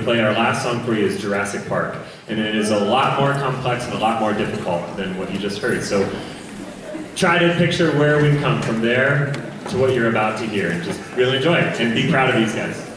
to play our last song for you is Jurassic Park. And it is a lot more complex and a lot more difficult than what you just heard. So try to picture where we've come from there to what you're about to hear and just really enjoy it and be proud of these guys.